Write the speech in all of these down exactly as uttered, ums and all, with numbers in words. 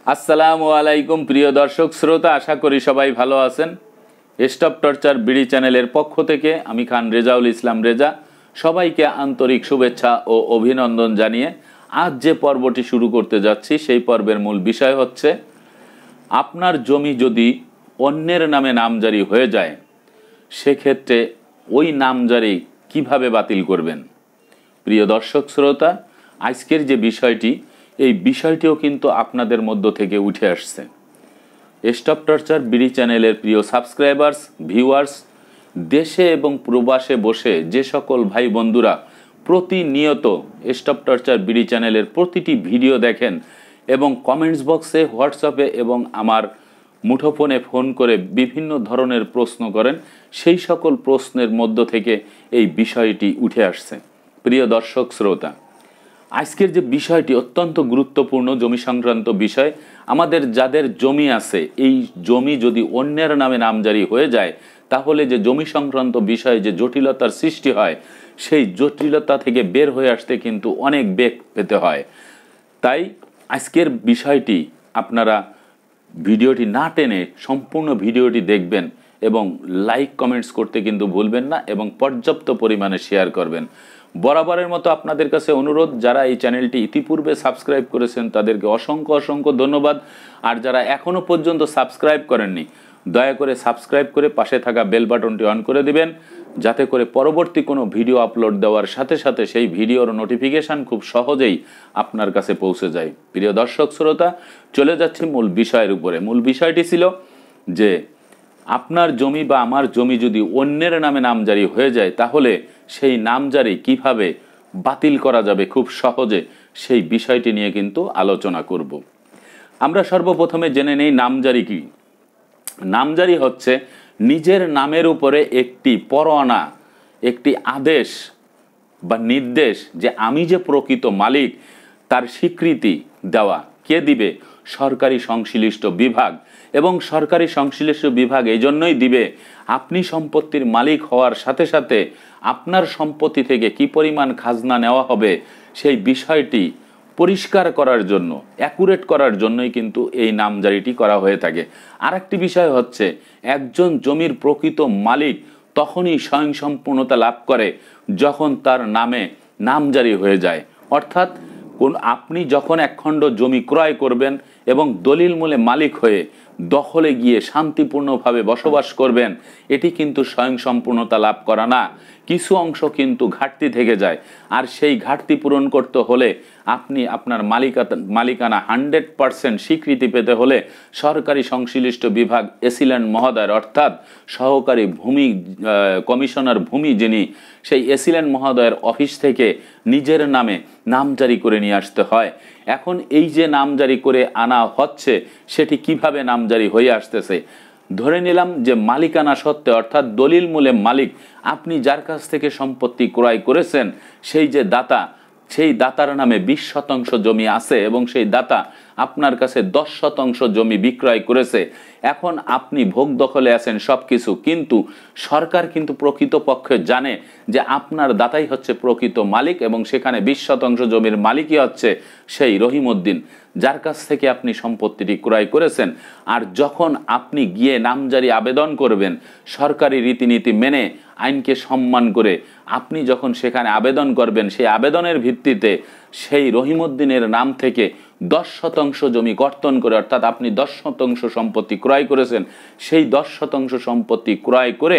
আসসালামু আলাইকুম প্রিয় দর্শক শ্রোতা, আশা করি সবাই ভালো আছেন। স্টপ টর্চার বিডি চ্যানেলের পক্ষ থেকে আমি খান রেজাউল ইসলাম রেজা সবাইকে আন্তরিক শুভেচ্ছা ও অভিনন্দন জানিয়ে আজ যে পর্বটি শুরু করতে যাচ্ছি সেই পর্বের মূল বিষয় হচ্ছে আপনার জমি যদি অন্যের নামে নামজারি হয়ে যায় সেক্ষেত্রে ওই নামজারি কিভাবে বাতিল করবেন। প্রিয় দর্শক শ্রোতা, আজকের যে বিষয়টি এই বিষয়টিও কিন্তু আপনাদের মধ্য থেকে উঠে আসছে। স্টপ টর্চার বিডি চ্যানেলের প্রিয় সাবস্ক্রাইবার্স, ভিউয়ার্স, দেশে এবং প্রবাসে বসে যে সকল ভাই বন্ধুরা প্রতিনিয়ত স্টপ টর্চার বিডি চ্যানেলের প্রতিটি ভিডিও দেখেন এবং কমেন্টস বক্সে, হোয়াটসঅ্যাপে এবং আমার মুঠোফোনে ফোন করে বিভিন্ন ধরনের প্রশ্ন করেন, সেই সকল প্রশ্নের মধ্য থেকে এই বিষয়টি উঠে আসছে। প্রিয় দর্শক শ্রোতা, আজকের যে বিষয়টি অত্যন্ত গুরুত্বপূর্ণ জমি সংক্রান্ত বিষয়। আমাদের যাদের জমি আছে এই জমি যদি অন্যের নামে নামজারি হয়ে যায় তাহলে যে জমি সংক্রান্ত বিষয়ে যে জটিলতার সৃষ্টি হয় সেই জটিলতা থেকে বের হয়ে আসতে কিন্তু অনেক বেগ পেতে হয়। তাই আজকের বিষয়টি আপনারা ভিডিওটি না টেনে সম্পূর্ণ ভিডিওটি দেখবেন এবং লাইক কমেন্টস করতে কিন্তু ভুলবেন না এবং পর্যাপ্ত পরিমাণে শেয়ার করবেন। বরাবরের মতো আপনাদের কাছে অনুরোধ, যারা এই চ্যানেলটি ইতিপূর্বে সাবস্ক্রাইব করেছেন তাদেরকে অসংখ্য অসংখ্য ধন্যবাদ। আর যারা এখনও পর্যন্ত সাবস্ক্রাইব করেননি দয়া করে সাবস্ক্রাইব করে পাশে থাকা বেল বাটনটি অন করে দিবেন, যাতে করে পরবর্তী কোনো ভিডিও আপলোড দেওয়ার সাথে সাথে সেই ভিডিওর নোটিফিকেশান খুব সহজেই আপনার কাছে পৌঁছে যায়। প্রিয় দর্শক শ্রোতা, চলে যাচ্ছি মূল বিষয়ের উপরে। মূল বিষয়টি ছিল যে আপনার জমি বা আমার জমি যদি অন্যের নামে নামজারি হয়ে যায় তাহলে সেই নামজারি কিভাবে বাতিল করা যাবে খুব সহজে, সেই বিষয়টি নিয়ে কিন্তু আলোচনা করব। আমরা সর্বপ্রথমে জেনে নেই নামজারি কি। নামজারি হচ্ছে নিজের নামের উপরে একটি পরোয়ানা, একটি আদেশ বা নির্দেশ যে আমি যে প্রকৃত মালিক তার স্বীকৃতি দেওয়া। কে দিবে? সরকারি সংশ্লিষ্ট বিভাগ। এবং সরকারি সংশ্লিষ্ট বিভাগ এই জন্যই দিবে, আপনি সম্পত্তির মালিক হওয়ার সাথে সাথে আপনার সম্পত্তি থেকে কি পরিমাণ খাজনা নেওয়া হবে সেই বিষয়টি পরিষ্কার করার জন্য, অ্যাকুরেট করার জন্যই কিন্তু এই নামজারিটি করা হয়ে থাকে। আরেকটি বিষয় হচ্ছে একজন জমির প্রকৃত মালিক তখনই স্বয়ংসম্পূর্ণতা লাভ করে যখন তার নামে নামজারি হয়ে যায়। অর্থাৎ কোন আপনি যখন একখণ্ড জমি ক্রয় করবেন এবং দলিল মূলে মালিক হয়ে দখলে গিয়ে শান্তিপূর্ণভাবে বসবাস করবেন, এটি কিন্তু স্বয়ংসম্পূর্ণতা লাভ করা না, কিছু অংশ কিন্তু ঘাটতি থেকে যায়। আর সেই ঘাটতি পূরণ করতে হলে আপনি আপনার মালিকানা মালিকানা হান্ড্রেড পারসেন্ট স্বীকৃতি পেতে হলে সরকারি সংশ্লিষ্ট বিভাগ এসিল্যান্ড মহোদয়ের অর্থাৎ সহকারী ভূমি কমিশনার ভূমি যিনি, সেই এসিল্যান্ড মহোদয়ের অফিস থেকে নিজের নামে নামজারি করে নিয়ে আসতে হয়। এখন এই যে নামজারি করে আনা হচ্ছে সেটি কিভাবে নামজারি হয়ে আসতেছে? ধরে নিলাম যে মালিকানা সত্ত্বে অর্থাৎ দলিল মূলে মালিক আপনি যার কাছ থেকে সম্পত্তি ক্রয় করেছেন সেই যে দাতা, সেই দাতার নামে বিশ শতাংশ জমি আছে এবং সেই দাতা আপনার কাছে দশ শতাংশ জমি বিক্রয় করেছে। এখন আপনি ভোগ দখলে আছেন সব কিছু, কিন্তু সরকার কিন্তু প্রকৃতপক্ষে জানে যে আপনার দাতাই হচ্ছে প্রকৃত মালিক এবং সেখানে বিশ শতাংশ জমির মালিকই হচ্ছে সেই রহিমউদ্দিন যার কাছ থেকে আপনি সম্পত্তিটি ক্রয় করেছেন। আর যখন আপনি গিয়ে নামজারি আবেদন করবেন সরকারি রীতিনীতি মেনে, আইনকে সম্মান করে আপনি যখন সেখানে আবেদন করবেন, সেই আবেদনের ভিত্তিতে সেই রহিমউদ্দিনের নাম থেকে দশ শতাংশ জমি কর্তন করে, অর্থাৎ আপনি দশ শতাংশ সম্পত্তি ক্রয় করেছেন, সেই দশ শতাংশ সম্পত্তি ক্রয় করে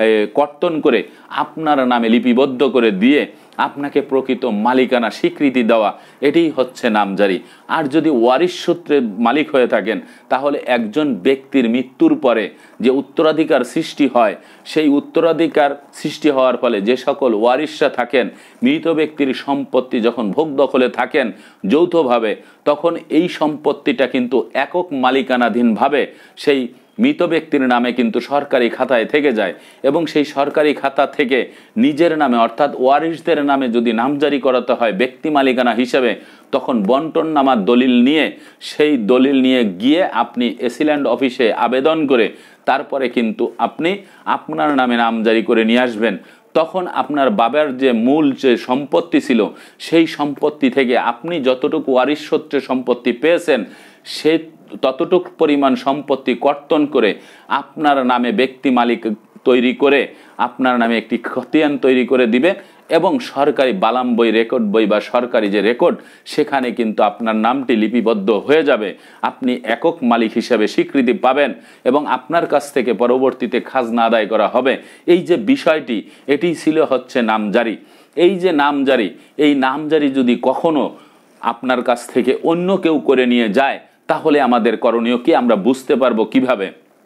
কর্তন করে আপনার নামে লিপিবদ্ধ করে দিয়ে আপনাকে প্রকৃত মালিকানা স্বীকৃতি দেওয়া, এটাই হচ্ছে নামজারি। আর যদি ওয়ারিশ সূত্রে মালিক হয়ে থাকেন তাহলে একজন ব্যক্তির মৃত্যুর পরে যে উত্তরাধিকার সৃষ্টি হয়, সেই উত্তরাধিকার সৃষ্টি হওয়ার ফলে যে সকল ওয়ারিশরা থাকেন, মৃত ব্যক্তির সম্পত্তি যখন ভোগ দখলে থাকেন যৌথভাবে, তখন এই সম্পত্তিটা কিন্তু একক মালিকানাধীনভাবে সেই মৃত ব্যক্তির নামে কিন্তু সরকারি খাতায় থেকে যায় এবং সেই সরকারি খাতা থেকে নিজের নামে অর্থাৎ ওয়ারিশদের নামে যদি নামজারি করাতে হয় ব্যক্তি মালিকানা হিসেবে, তখন বন্টন নামার দলিল নিয়ে সেই দলিল নিয়ে গিয়ে আপনি এসিল্যান্ড অফিসে আবেদন করে তারপরে কিন্তু আপনি আপনার নামে নামজারি করে নিয়ে আসবেন। তখন আপনার বাবার যে মূল যে সম্পত্তি ছিল সেই সম্পত্তি থেকে আপনি যতটুকু ওয়ারিশ সূত্রে সম্পত্তি পেয়েছেন সে ততটুকু পরিমাণ সম্পত্তি কর্তন করে আপনার নামে ব্যক্তি মালিক তৈরি করে আপনার নামে একটি খতিয়ান তৈরি করে দিবে এবং সরকারি বালাম বই রেকর্ড বই বা সরকারি যে রেকর্ড সেখানে কিন্তু আপনার নামটি লিপিবদ্ধ হয়ে যাবে, আপনি একক মালিক হিসেবে স্বীকৃতি পাবেন এবং আপনার কাছ থেকে পরবর্তীতে খাজনা আদায় করা হবে। এই যে বিষয়টি এটি ছিল হচ্ছে নামজারি। এই যে নামজারি, এই নামজারি যদি কখনো আপনার কাছ থেকে অন্য কেউ করে নিয়ে যায় তাহলে আমাদের করণীয় কি, আমরা বুঝতে পারবো কিভাবে?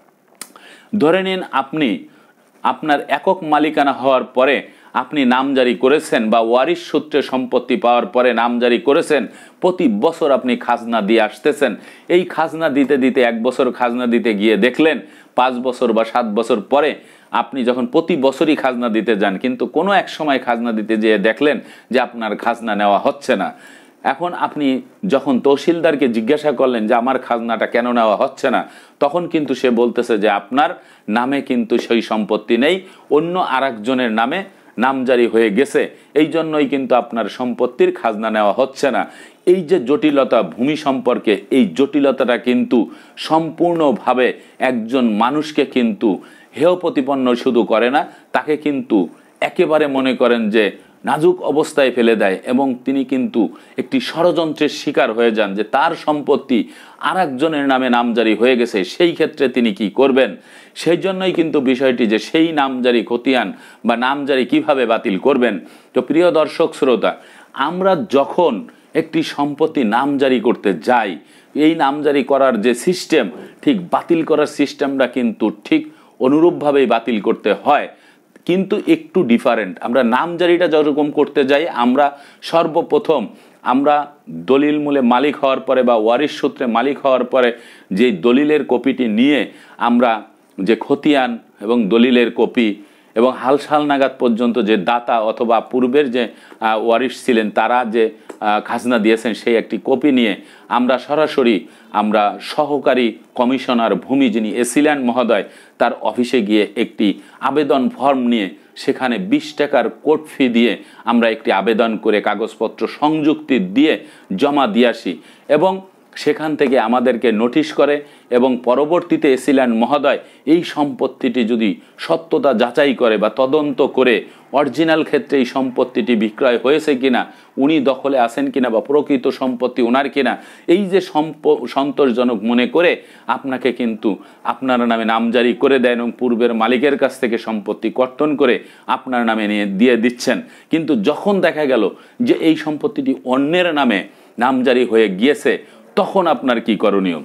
ধরে নিন আপনি আপনার একক মালিকানা হওয়ার পরে আপনি নামজারি করেছেন বা ওয়ারিশ সূত্রে সম্পত্তি পাওয়ার পরে নামজারি করেছেন, প্রতি বছর আপনি খাজনা দিয়ে আসতেছেন। এই খাজনা দিতে দিতে এক বছর খাজনা দিতে গিয়ে দেখলেন পাঁচ বছর বা সাত বছর পরে আপনি যখন প্রতি বছরই খাজনা দিতে যান কিন্তু কোনো এক সময় খাজনা দিতে যেয়ে দেখলেন যে আপনার খাজনা নেওয়া হচ্ছে না। এখন আপনি যখন তহসিলদারকে জিজ্ঞাসা করলেন যে আমার খাজনাটা কেন নেওয়া হচ্ছে না, তখন কিন্তু সে বলতেছে যে আপনার নামে কিন্তু সেই সম্পত্তি নেই, অন্য আরেকজনের নামে নামজারি হয়ে গেছে, এই জন্যই কিন্তু আপনার সম্পত্তির খাজনা নেওয়া হচ্ছে না। এই যে জটিলতা ভূমি সম্পর্কে, এই জটিলতাটা কিন্তু সম্পূর্ণভাবে একজন মানুষকে কিন্তু হেয় প্রতিপন্ন শুধু করে না, তাকে কিন্তু একেবারে মনে করেন যে নাজুক অবস্থায় ফেলে দেয় এবং তিনি কিন্তু একটি ষড়যন্ত্রের শিকার হয়ে যান যে তার সম্পত্তি আর একজনের নামে নামজারি হয়ে গেছে, সেই ক্ষেত্রে তিনি কি করবেন। সেই জন্যই কিন্তু বিষয়টি যে সেই নামজারি খতিয়ান বা নামজারি কিভাবে বাতিল করবেন। তো প্রিয় দর্শক শ্রোতা, আমরা যখন একটি সম্পত্তি নামজারি করতে যাই, এই নামজারি করার যে সিস্টেম, ঠিক বাতিল করার সিস্টেমটা কিন্তু ঠিক অনুরূপভাবেই বাতিল করতে হয়, কিন্তু একটু ডিফারেন্ট। আমরা নামজারিটা যেরকম করতে যাই, আমরা সর্বপ্রথম আমরা দলিল মূলে মালিক হওয়ার পরে বা ওয়ারিশ সূত্রে মালিক হওয়ার পরে যে দলিলের কপিটি নিয়ে আমরা যে খতিয়ান এবং দলিলের কপি এবং হালসাল নাগাদ পর্যন্ত যে দাতা অথবা পূর্বের যে ওয়ারিশ ছিলেন তারা যে খাজনা দিয়েছেন সেই একটি কপি নিয়ে আমরা সরাসরি আমরা সহকারী কমিশনার ভূমি যিনি এসিলেন মহোদয় তার অফিসে গিয়ে একটি আবেদন ফর্ম নিয়ে সেখানে বিশ টাকার কোর্ট ফি দিয়ে আমরা একটি আবেদন করে কাগজপত্র সংযুক্তি দিয়ে জমা দিয়ে আসি এবং সেখান থেকে আমাদেরকে নোটিশ করে এবং পরবর্তীতে এসিলেন মহোদয় এই সম্পত্তিটি যদি সত্যতা যাচাই করে বা তদন্ত করে অরিজিনাল ক্ষেত্রে এই সম্পত্তিটি বিক্রয় হয়েছে কিনা, উনি দখলে আছেন কিনা বা প্রকৃত সম্পত্তি ওনার কিনা, এই যে সন্তোষজনক মনে করে আপনাকে কিন্তু আপনার নামে নামজারি করে দেন এবং পূর্বের মালিকের কাছ থেকে সম্পত্তি কর্তন করে আপনার নামে নিয়ে দিয়ে দিচ্ছেন। কিন্তু যখন দেখা গেল যে এই সম্পত্তিটি অন্যের নামে নামজারি হয়ে গিয়েছে, তখন আপনার কি করণীয়?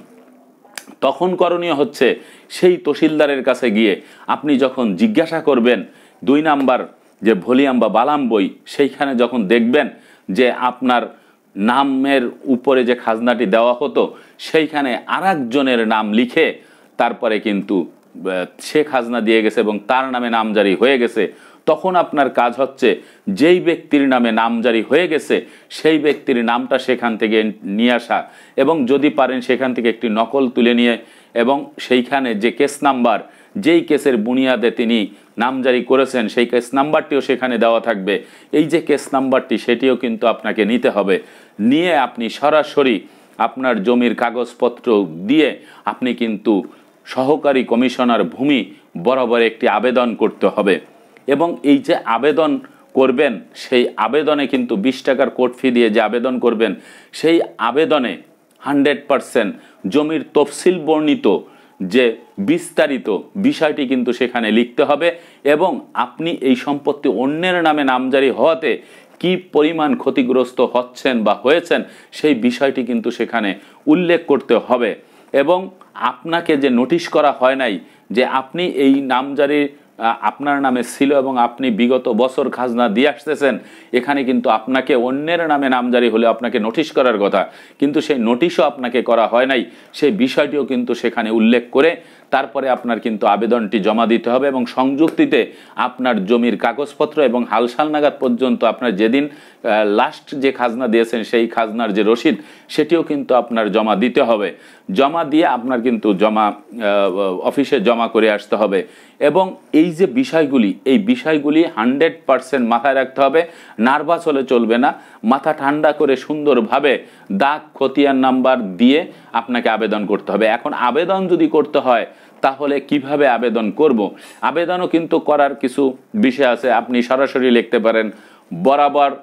তখন করণীয় হচ্ছে সেই তহসিলদারের কাছে গিয়ে আপনি যখন জিজ্ঞাসা করবেন দুই নাম্বার যে ভলিউম বা বালাম বই, সেইখানে যখন দেখবেন যে আপনার নামের উপরে যে খাজনাটি দেওয়া হতো সেইখানে আর একজনের নাম লিখে তারপরে কিন্তু সে খাজনা দিয়ে গেছে এবং তার নামে নামজারি হয়ে গেছে, তখন আপনার কাজ হচ্ছে যেই ব্যক্তির নামে নামজারি হয়ে গেছে সেই ব্যক্তির নামটা সেখান থেকে নিয়ে আসা এবং যদি পারেন সেখান থেকে একটি নকল তুলে নিয়ে এবং সেইখানে যে কেস নাম্বার, যেই কেসের বুনিয়াদে তিনি নামজারি করেছেন সেই কেস নাম্বারটিও সেখানে দেওয়া থাকবে। এই যে কেস নাম্বারটি সেটিও কিন্তু আপনাকে নিতে হবে। নিয়ে আপনি সরাসরি আপনার জমির কাগজপত্র দিয়ে আপনি কিন্তু সহকারী কমিশনার ভূমি বরাবর একটি আবেদন করতে হবে এবং এই যে আবেদন করবেন সেই আবেদনে কিন্তু বিশ টাকার কোর্ট ফি দিয়ে যে আবেদন করবেন সেই আবেদনে হান্ড্রেড পারসেন্ট জমির তফসিল বর্ণিত যে বিস্তারিত বিষয়টি কিন্তু সেখানে লিখতে হবে এবং আপনি এই সম্পত্তি অন্যের নামে নামজারি হওয়াতে কি পরিমাণ ক্ষতিগ্রস্ত হচ্ছেন বা হয়েছেন সেই বিষয়টি কিন্তু সেখানে উল্লেখ করতে হবে এবং আপনাকে যে নোটিশ করা হয় নাই যে আপনি এই নামজারি আপনার নামে ছিল এবং আপনি বিগত বছর খাজনা দিয়ে আসতেছেন, এখানে কিন্তু আপনাকে অন্যের নামে নামজারি হলে আপনাকে নোটিশ করার কথা, কিন্তু সেই নোটিশও আপনাকে করা হয় নাই, সেই বিষয়টিও কিন্তু সেখানে উল্লেখ করে তারপরে আপনার কিন্তু আবেদনটি জমা দিতে হবে এবং সংযুক্তিতে আপনার জমির কাগজপত্র এবং হালসাল নাগাদ পর্যন্ত আপনার যেদিন লাস্ট যে খাজনা দিয়েছেন সেই খাজনার যে রসিদ সেটিও কিন্তু আপনার জমা দিতে হবে। জমা দিয়ে আপনার কিন্তু জমা অফিসে জমা করে আসতে হবে এবং এই যে বিষয়গুলি এই বিষয়গুলি হান্ড্রেড পারসেন্ট মাথায় রাখতে হবে, নার্ভাস হলে চলবে না, মাথা ঠান্ডা করে সুন্দরভাবে দাগ খতিয়ান নাম্বার দিয়ে আপনাকে আবেদন করতে হবে। এখন আবেদন যদি করতে হয় তাহলে কিভাবে আবেদন করব, আবেদনও কিন্তু করার কিছু বিষয় আছে। আপনি সরাসরি লিখতে পারেন বরাবর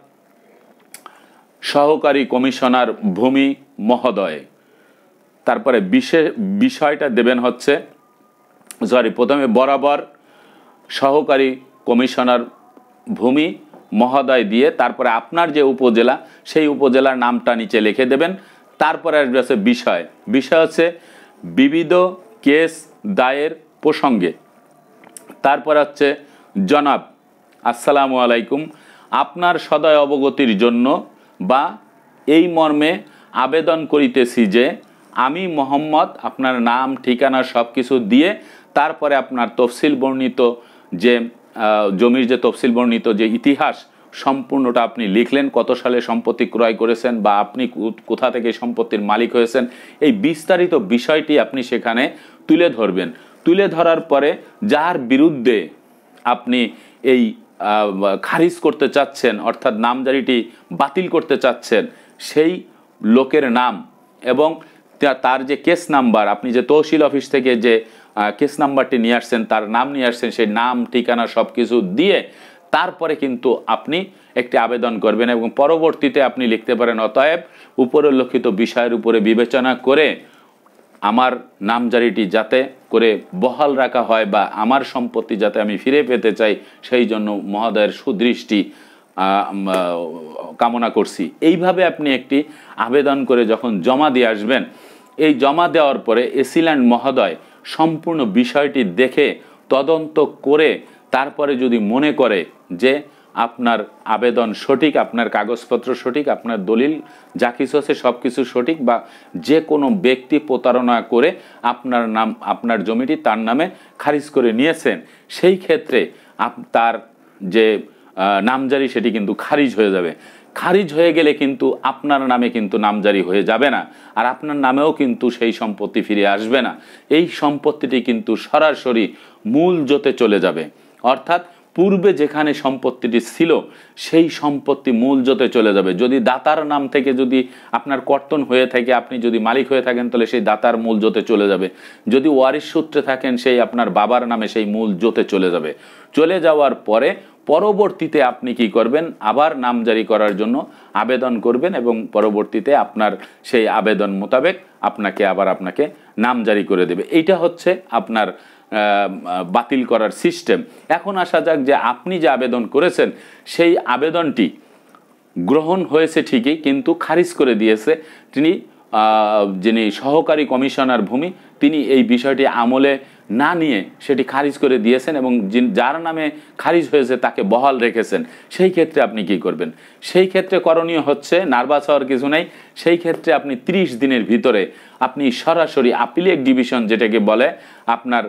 সহকারী কমিশনার ভূমি মহোদয়, তারপরে বিশেষ বিষয়টা দেবেন হচ্ছে সরি প্রথমে বরাবর সহকারী কমিশনার ভূমি মহোদয় দিয়ে তারপরে আপনার যে উপজেলা সেই উপজেলার নামটা নিচে লিখে দেবেন। তারপরে আসবে আছে বিষয়, বিষয় হচ্ছে বিবিধ কেস দায়ের প্রসঙ্গে। তারপর হচ্ছে জনাব আসসালামু আলাইকুম, আপনার সদয় অবগতির জন্য বা এই মর্মে আবেদন করিতেছি যে আমি মোহাম্মদ, আপনার নাম ঠিকানা সব কিছু দিয়ে তারপরে আপনার তফসিল বর্ণিত যে জমির যে তফসিল বর্ণিত যে ইতিহাস সম্পূর্ণটা আপনি লিখলেন, কত সালে সম্পত্তি ক্রয় করেছেন বা আপনি কোথা থেকে সম্পত্তির মালিক হয়েছেন, এই বিস্তারিত বিষয়টি আপনি সেখানে তুলে ধরবেন। তুলে ধরার পরে যার বিরুদ্ধে আপনি এই খারিজ করতে চাচ্ছেন অর্থাৎ নামজারিটি বাতিল করতে চাচ্ছেন সেই লোকের নাম এবং তার যে কেস নাম্বার, আপনি যে তহসিল অফিস থেকে যে কেস নাম্বারটি নিয়ে আসছেন তার নাম নিয়ে আসছেন, সেই নাম ঠিকানা সব কিছু দিয়ে তারপরে কিন্তু আপনি একটি আবেদন করবেন এবং পরবর্তীতে আপনি লিখতে পারেন অতএব উপরিল্লিখিত বিষয়ের উপরে বিবেচনা করে আমার নামজারিটি যাতে করে বহাল রাখা হয় বা আমার সম্পত্তি যাতে আমি ফিরে পেতে চাই সেই জন্য মহোদয়ের সুদৃষ্টি কামনা করছি। এইভাবে আপনি একটি আবেদন করে যখন জমা দিয়ে আসবেন, এই জমা দেওয়ার পরে এসিল্যান্ড মহোদয় সম্পূর্ণ বিষয়টি দেখে তদন্ত করে তারপরে যদি মনে করে যে আপনার আবেদন সঠিক, আপনার কাগজপত্র সঠিক, আপনার দলিল যা কিছু আছে সব কিছু সঠিক বা যে কোনো ব্যক্তি প্রতারণা করে আপনার নাম আপনার জমিটি তার নামে খারিজ করে নিয়েছেন, সেই ক্ষেত্রে তার যে নামজারি সেটি কিন্তু খারিজ হয়ে যাবে। খারিজ হয়ে গেলে কিন্তু আপনার নামে কিন্তু নামজারি হয়ে যাবে না, আর আপনার নামেও কিন্তু সেই সম্পত্তি ফিরে আসবে না। এই সম্পত্তিটি কিন্তু সরাসরি মূল জোতে চলে যাবে, অর্থাৎ পূর্বে যেখানে সম্পত্তিটি ছিল সেই সম্পত্তি মূল জোতে চলে যাবে। যদি দাতার নাম থেকে যদি আপনার কর্তন হয়ে থাকে, আপনি যদি মালিক হয়ে থাকেন তাহলে সেই দাতার মূল জোতে চলে যাবে। যদি ওয়ারিশ সূত্রে থাকেন সেই আপনার বাবার নামে সেই মূল জোতে চলে যাবে। চলে যাওয়ার পরে পরবর্তীতে আপনি কি করবেন, আবার নামজারি করার জন্য আবেদন করবেন এবং পরবর্তীতে আপনার সেই আবেদন মোতাবেক আপনাকে আবার আপনাকে নামজারি করে দেবে। এইটা হচ্ছে আপনার বাতিল করার সিস্টেম। এখন আসা যাক যে আপনি যে আবেদন করেছেন সেই আবেদনটি গ্রহণ হয়েছে ঠিকই, কিন্তু খারিজ করে দিয়েছে তিনি যিনি সহকারী কমিশনার ভূমি, তিনি এই বিষয়টি আমলে না নিয়ে সেটি খারিজ করে দিয়েছেন এবং যার নামে খারিজ হয়েছে তাকে বহাল রেখেছেন। সেই ক্ষেত্রে আপনি কি করবেন? সেই ক্ষেত্রে করণীয় হচ্ছে, নার্ভাস হওয়ার কিছু নেই। সেই ক্ষেত্রে আপনি ত্রিশ দিনের ভিতরে আপনি সরাসরি আপিলেট ডিভিশন যেটাকে বলে আপনার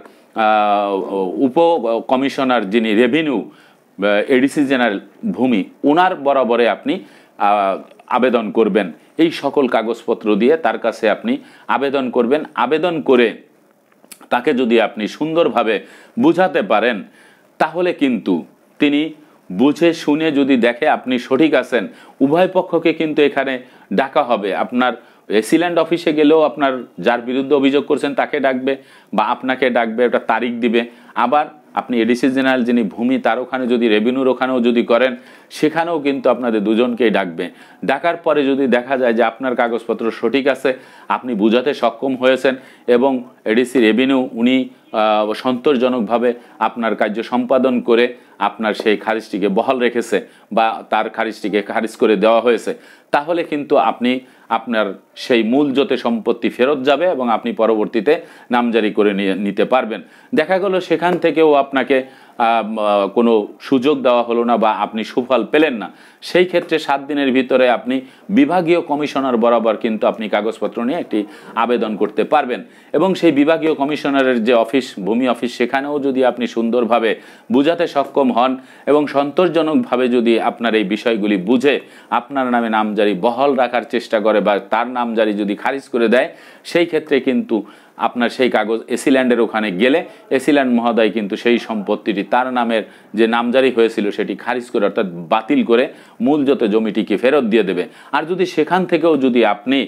উপ কমিশনার যিনি রেভিনিউ এডিসি জেনারেল ভূমি, ওনার বরাবরে আপনি আবেদন করবেন। এই সকল কাগজপত্র দিয়ে তার কাছে আপনি আবেদন করবেন। আবেদন করে তাকে যদি আপনি সুন্দরভাবে বুঝাতে পারেন তাহলে কিন্তু তিনি বুঝে শুনে যদি দেখে আপনি সঠিক আছেন, উভয় পক্ষকে কিন্তু এখানে ডাকা হবে। আপনার এসিল্যান্ড অফিসে গেলেও আপনার যার বিরুদ্ধে অভিযোগ করছেন তাকে ডাকবে বা আপনাকে ডাকবে, একটা তারিখ দিবে। আবার আপনি এডিসি জেনারেল যিনি ভূমি তার ওখানে যদি রেভিনিউর ওখানেও যদি করেন সেখানেও কিন্তু আপনাদের দুজনকেই ডাকবে। ডাকার পরে যদি দেখা যায় যে আপনার কাগজপত্র সঠিক আছে, আপনি বুঝাতে সক্ষম হয়েছেন এবং এডিসি রেভিনিউ উনি সন্তোষজনকভাবে আপনার কার্য সম্পাদন করে আপনার সেই খারিজটিকে বহাল রেখেছে বা তার খারিজটিকে খারিজ করে দেওয়া হয়েছে, তাহলে কিন্তু আপনি আপনার সেই মূল জোতে সম্পত্তি ফেরত যাবে এবং আপনি পরবর্তীতে নামজারি করে নিয়ে নিতে পারবেন। দেখা গেল সেখান থেকেও আপনাকে কোনো সুযোগ দেওয়া হলো না বা আপনি সুফল পেলেন না, সেই ক্ষেত্রে সাত দিনের ভিতরে আপনি বিভাগীয় কমিশনার বরাবর কিন্তু আপনি কাগজপত্র নিয়ে একটি আবেদন করতে পারবেন এবং সেই বিভাগীয় কমিশনারের যে অফিস ভূমি অফিস সেখানেও যদি আপনি সুন্দরভাবে বুঝাতে সক্ষম হন এবং সন্তোষজনকভাবে যদি আপনার এই বিষয়গুলি বুঝে আপনার নামে নামজারি বহাল রাখার চেষ্টা করে বা তার নামজারি যদি খারিজ করে দেয়, সেই ক্ষেত্রে কিন্তু আপনার সেই কাগজ এসিল্যান্ডের ওখানে গেলে এসিল্যান্ড মহোদয় কিন্তু সেই সম্পত্তিটি তার নামের যে নামজারি হয়েছিল সেটি খারিজ করে অর্থাৎ বাতিল করে মূলজত জমিটিকে ফেরত দিয়ে দেবে। আর যদি সেখান থেকেও যদি আপনি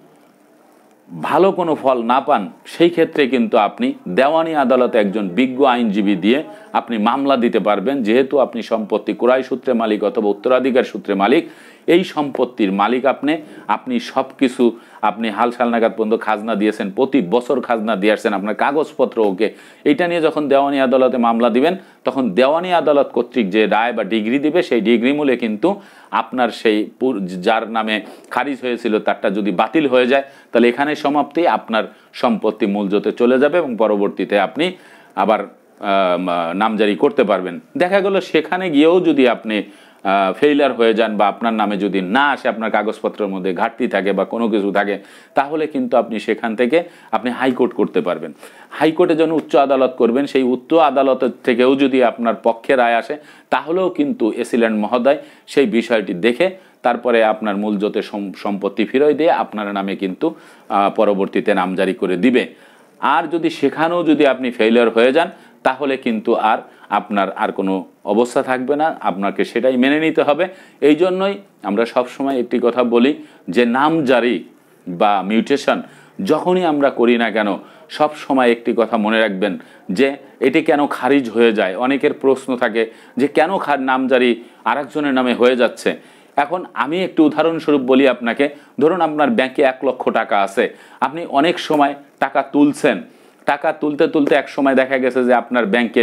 ভালো কোনো ফল না পান, সেই ক্ষেত্রে কিন্তু আপনি দেওয়ানি আদালতে একজন বিজ্ঞ আইনজীবী দিয়ে আপনি মামলা দিতে পারবেন। যেহেতু আপনি সম্পত্তি ক্রয় সূত্রে মালিক অথবা উত্তরাধিকার সূত্রে মালিক, এই সম্পত্তির মালিক আপনি আপনি সব কিছু আপনি হাল সালনাগাদ পর্যন্ত খাজনা দিয়েছেন, প্রতি বছর খাজনা দিয়ে আসছেন, আপনার কাগজপত্র ওকে। এইটা নিয়ে যখন দেওয়ানি আদালতে মামলা দিবেন, তখন দেওয়ানি আদালত কর্তৃক যে রায় বা ডিগ্রি দিবে, সেই ডিগ্রি মূলে কিন্তু আপনার সেই যার নামে খারিজ হয়েছিল তারটা যদি বাতিল হয়ে যায়, তাহলে এখানে সমাপ্তি, আপনার সম্পত্তি মূলজতে চলে যাবে এবং পরবর্তীতে আপনি আবার নামজারি করতে পারবেন। দেখা গেল সেখানে গিয়েও যদি আপনি ফেইলার হয়ে যান বা আপনার নামে যদি না আসে, আপনার কাগজপত্রের মধ্যে ঘাটতি থাকে বা কোনো কিছু থাকে, তাহলে কিন্তু আপনি সেখান থেকে আপনি হাইকোর্ট করতে পারবেন। হাইকোর্টে যখন উচ্চ আদালত করবেন, সেই উচ্চ আদালতের থেকেও যদি আপনার পক্ষে রায় আসে, তাহলেও কিন্তু এসিল্যান্ড মহোদয় সেই বিষয়টি দেখে তারপরে আপনার মূলজতে সম্পত্তি ফিরিয়ে দিয়ে আপনার নামে কিন্তু পরবর্তীতে নামজারি করে দিবে। আর যদি সেখানেও যদি আপনি ফেইলিয়ার হয়ে যান, তাহলে কিন্তু আর আপনার আর কোনো অবস্থা থাকবে না, আপনাকে সেটাই মেনে নিতে হবে। এই জন্যই আমরা সবসময় একটি কথা বলি যে নামজারি বা মিউটেশন যখনই আমরা করি না কেন, সব সময় একটি কথা মনে রাখবেন যে এটি কেন খারিজ হয়ে যায়। অনেকের প্রশ্ন থাকে যে কেন নামজারি আরেকজনের নামে হয়ে যাচ্ছে। এখন আমি একটু উদাহরণস্বরূপ বলি আপনাকে। ধরুন আপনার ব্যাংকে এক লক্ষ টাকা আছে, আপনি অনেক সময় টাকা তুলছেন, টাকা তুলতে তুলতে এক সময় দেখা গেছে যে আপনার ব্যাংকে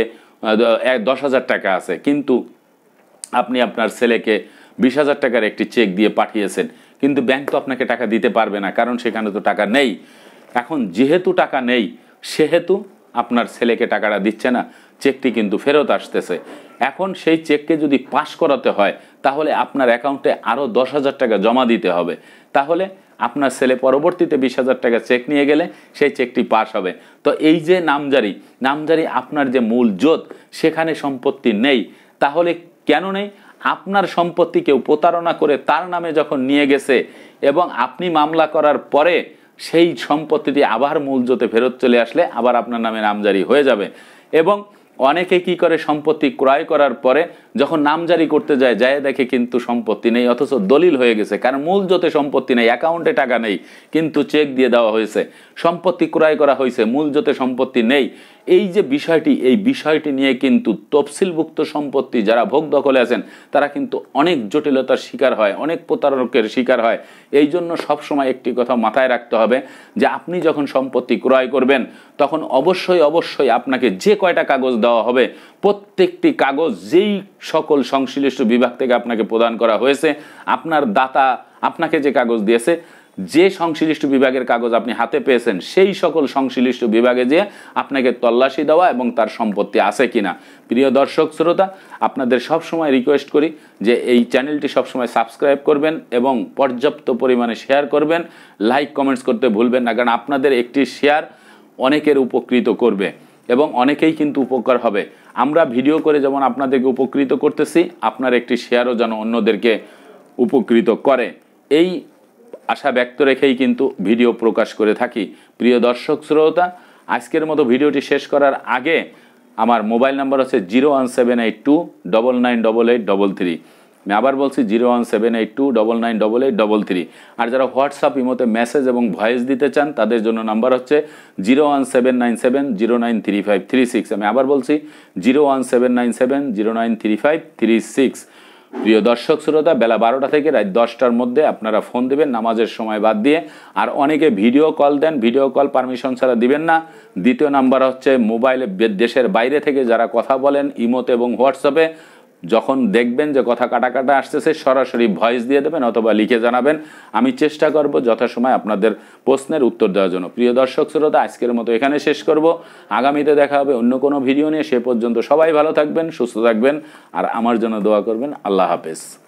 দশ হাজার টাকা আছে, কিন্তু আপনি আপনার ছেলেকে বিশ হাজার টাকার একটি চেক দিয়ে পাঠিয়েছেন, কিন্তু ব্যাংক তো আপনাকে টাকা দিতে পারবে না, কারণ সেখানে তো টাকা নেই। এখন যেহেতু টাকা নেই, সেহেতু আপনার ছেলেকে টাকাটা দিচ্ছে না, চেকটি কিন্তু ফেরত আসতেছে। এখন সেই চেককে যদি পাস করাতে হয়, তাহলে আপনার অ্যাকাউন্টে আরও দশ হাজার টাকা জমা দিতে হবে। তাহলে আপনার ছেলে পরবর্তীতে বিশ হাজার টাকা চেক নিয়ে গেলে সেই চেকটি পাস হবে। তো এই যে নামজারি, নামজারি আপনার যে মূল জোত, সেখানে সম্পত্তি নেই। তাহলে কেন নেই? আপনার সম্পত্তি কেউ প্রতারণা করে তার নামে যখন নিয়ে গেছে এবং আপনি মামলা করার পরে সেই সম্পত্তিটি আবার মূল জোতে ফেরত চলে আসলে আবার আপনার নামে নামজারি হয়ে যাবে। এবং অনেকে কি করে, সম্পত্তি ক্রয় করার পরে যখন নামজারি করতে যায়, যায় দেখে কিন্তু সম্পত্তি নেই, অথচ দলিল হয়ে গেছে, কারণ মূল জোতে সম্পত্তি নেই, অ্যাকাউন্টে টাকা নেই, কিন্তু চেক দিয়ে দেওয়া হয়েছে। সম্পত্তি ক্রয় করা হয়েছে, মূল জোতে সম্পত্তি নেই। এই যে বিষয়টি, এই বিষয়টি নিয়ে কিন্তু তফসিলভুক্ত সম্পত্তি যারা ভোগ দখলে আছেন, তারা কিন্তু অনেক জটিলতার শিকার হয়, অনেক প্রতারকের শিকার হয়। এই জন্য সবসময় একটি কথা মাথায় রাখতে হবে যে আপনি যখন সম্পত্তি ক্রয় করবেন, তখন অবশ্যই অবশ্যই আপনাকে যে কয়টা কাগজ দেওয়া হবে, প্রত্যেকটি কাগজ যেই সকল সংশ্লিষ্ট বিভাগ থেকে আপনাকে প্রদান করা হয়েছে, আপনার দাতা আপনাকে যে কাগজ দিয়েছে, যে সংশ্লিষ্ট বিভাগের কাগজ আপনি হাতে পেয়েছেন, সেই সকল সংশ্লিষ্ট বিভাগে যেয়ে আপনাকে তল্লাশি দেওয়া এবং তার সম্পত্তি আছে কিনা। প্রিয় দর্শক শ্রোতা, আপনাদের সব সময় রিকোয়েস্ট করি যে এই চ্যানেলটি সবসময় সাবস্ক্রাইব করবেন এবং পর্যাপ্ত পরিমাণে শেয়ার করবেন, লাইক কমেন্টস করতে ভুলবেন না, কারণ আপনাদের একটি শেয়ার অনেকের উপকৃত করবে এবং অনেকেই কিন্তু উপকার হবে। আমরা ভিডিও করে যেমন আপনাদেরকে উপকৃত করতেছি, আপনার একটি শেয়ারও যেন অন্যদেরকে উপকৃত করে, এই আশা ব্যক্ত রেখেই কিন্তু ভিডিও প্রকাশ করে থাকি। প্রিয় দর্শক শ্রোতা, আজকের মতো ভিডিওটি শেষ করার আগে আমার মোবাইল নাম্বার হচ্ছে zero one seven eight two double nine double eight double three. আমি আবার বলছি zero one seven eight two double nine double eight double three. আর যারা হোয়াটসঅ্যাপ ইমোতে মেসেজ এবং ভয়েস দিতে চান, তাদের জন্য নাম্বার হচ্ছে zero one seven nine seven zero nine three five three six. আমি আবার বলছি zero one seven nine seven zero nine three five three six. প্রিয় দর্শক শ্রোতা, বেলা বারোটা থেকে রাত দশটার মধ্যে আপনারা ফোন দেবেন নামাজের সময় বাদ দিয়ে। আর অনেকে ভিডিও কল দেন, ভিডিও কল পারমিশন ছাড়া দিবেন না। দ্বিতীয় নাম্বার হচ্ছে মোবাইলে দেশের বাইরে থেকে যারা কথা বলেন ইমোতে এবং হোয়াটসঅ্যাপে, যখন দেখবেন যে কথা কাটা কাটা আসতেছে, সরাসরি ভয়েস দিয়ে দেবেন অথবা লিখে জানাবেন। আমি চেষ্টা করব যথাসময় আপনাদের প্রশ্নের উত্তর দেওয়ার জন্য। প্রিয় দর্শক শ্রোতা, আজকের মতো এখানে শেষ করব। আগামীতে দেখা হবে অন্য কোনো ভিডিও নিয়ে। সে পর্যন্ত সবাই ভালো থাকবেন, সুস্থ থাকবেন আর আমার জন্য দোয়া করবেন। আল্লাহ হাফেজ।